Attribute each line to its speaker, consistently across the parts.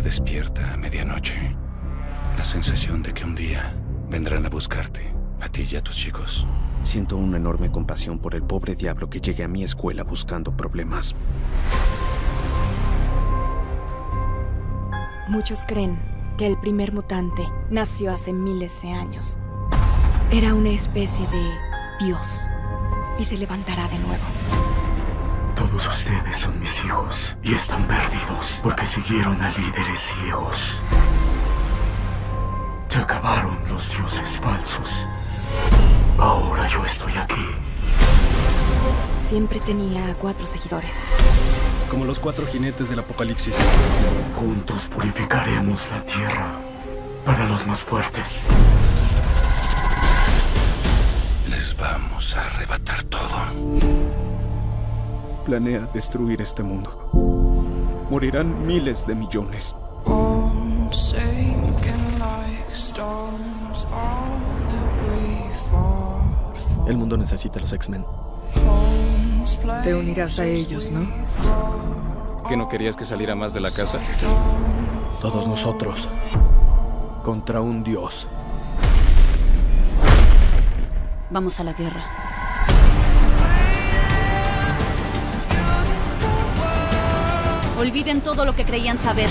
Speaker 1: te despierta a medianoche. La sensación de que un día vendrán a buscarte, a ti y a tus chicos.
Speaker 2: Siento una enorme compasión por el pobre diablo que llegue a mi escuela buscando problemas.
Speaker 3: Muchos creen que el primer mutante nació hace miles de años. Era una especie de Dios y se levantará de nuevo.
Speaker 4: Todos ustedes son mis hijos y están perdidos porque siguieron a líderes ciegos. Se acabaron los dioses falsos. Ahora yo estoy aquí.
Speaker 3: Siempre tenía 4 seguidores.
Speaker 5: Como los 4 jinetes del apocalipsis.
Speaker 4: Juntos purificaremos la tierra para los más fuertes.
Speaker 1: Les vamos a arrebatar todo.
Speaker 2: Planea destruir este mundo. Morirán miles de millones.
Speaker 5: El mundo necesita a los X-Men.
Speaker 6: Te unirás a ellos, ¿no?
Speaker 5: ¿Que no querías que saliera más de la casa? Todos nosotros contra un dios.
Speaker 7: Vamos a la guerra. Olviden todo lo que creían saber.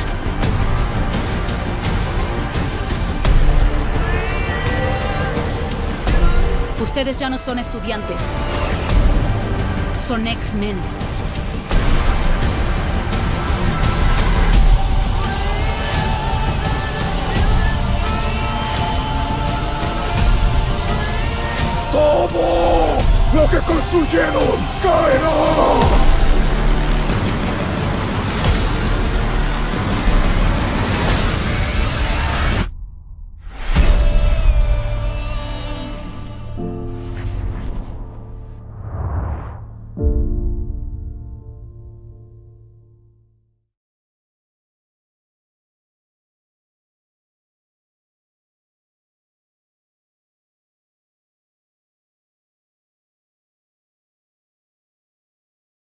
Speaker 7: Ustedes ya no son estudiantes. Son X-Men.
Speaker 4: ¡Todo lo que construyeron cae!